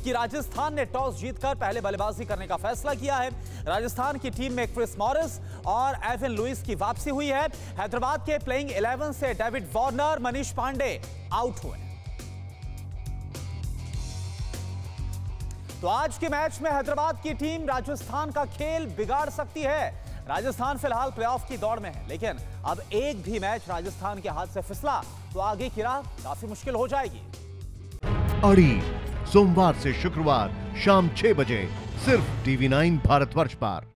कि राजस्थान ने टॉस जीतकर पहले बल्लेबाजी करने का फैसला किया है। राजस्थान की टीम में क्रिस मॉरिस और एविन लुइस की वापसी हुई है। हैदराबाद के प्लेइंग 11 से David Warner, Manish Pandey out हुए। तो आज के मैच में हैदराबाद की टीम राजस्थान का खेल बिगाड़ सकती है। राजस्थान फिलहाल प्लेऑफ की दौड़ में है, लेकिन अब एक भी मैच राजस्थान के हाथ से फिसला तो आगे की राह काफी मुश्किल हो जाएगी। अड़ी सोमवार से शुक्रवार शाम 6 बजे सिर्फ TV9 भारतवर्ष पर।